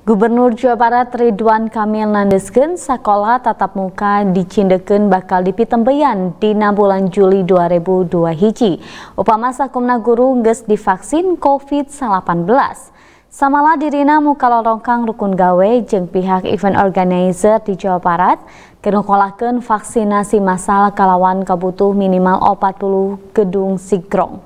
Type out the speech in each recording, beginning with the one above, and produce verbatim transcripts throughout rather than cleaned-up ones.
Gubernur Jawa Barat Ridwan Kamil nandeskeun sakola tatap muka dicindekeun bakal dipitembeyan dina bulan Juli dua ribu dua hiji. Upama sakumna guru geus divaksin COVID delapan belas. Samala dirina muka lorongkang rukun gawe jeung pihak event organizer di Jawa Barat keur ngokolakeun vaksinasi massal kalawan kabutuh minimal empat puluh gedung sigrong.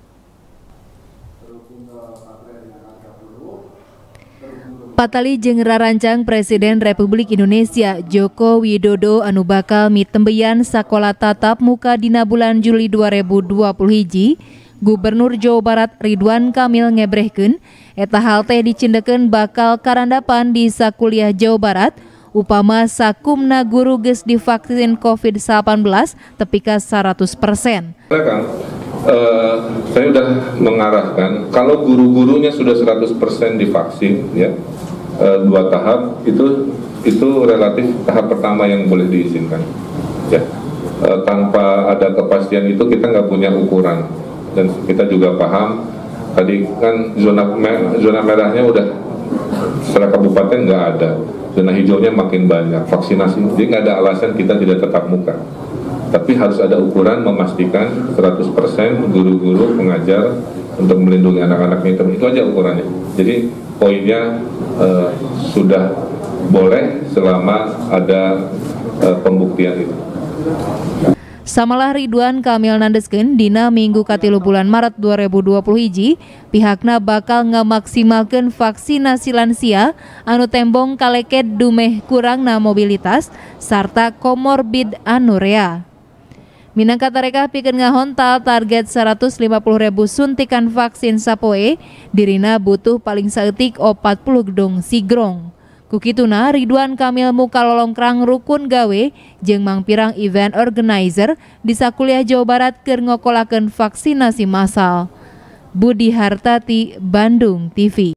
Patali jeung rarancang Presiden Republik Indonesia Joko Widodo anu bakal mitembeyan sakola tatap muka dina bulan Juli dua ribu dua puluh hiji, Gubernur Jawa Barat Ridwan Kamil ngebrehkeun eta hal teh dicindekeun bakal karandapan di sakuliah Jawa Barat upama sakumna guru geus divaksin COVID delapan belas tepi ka seratus persen. Uh, saya sudah mengarahkan kalau guru-gurunya sudah seratus persen divaksin ya, uh, dua tahap itu itu relatif tahap pertama yang boleh diizinkan ya, uh, tanpa ada kepastian itu kita nggak punya ukuran dan kita juga paham tadi kan zona merah, zona merahnya udah secara kabupaten nggak ada, zona hijaunya makin banyak vaksinasi, jadi nggak ada alasan kita tidak tetap muka. Tapi harus ada ukuran memastikan seratus persen guru-guru pengajar untuk melindungi anak-anaknya, itu aja ukurannya. Jadi poinnya eh, sudah boleh selama ada eh, pembuktian itu. Samalah Ridwan Kamil nandeskeun dina minggu katilu bulan Maret dua ribu dua puluh hiji pihakna bakal ngamaksimalkeun vaksinasi lansia anu tembong kaleket dumeh kurangna mobilitas sarta komorbid anu rea. Minangka tarekah pikeun ngahontal target seratus lima puluh ribu suntikan vaksin sapoe, dirina butuh paling saeutik empat puluh gedung sigrong. Kukituna Ridwan Kamil muka lolongkrang rukun gawe jeung mangpirang event organizer di sakuliah Jawa Barat keur ngokolakeun vaksinasi massal. Budi Hartati, Bandung T V.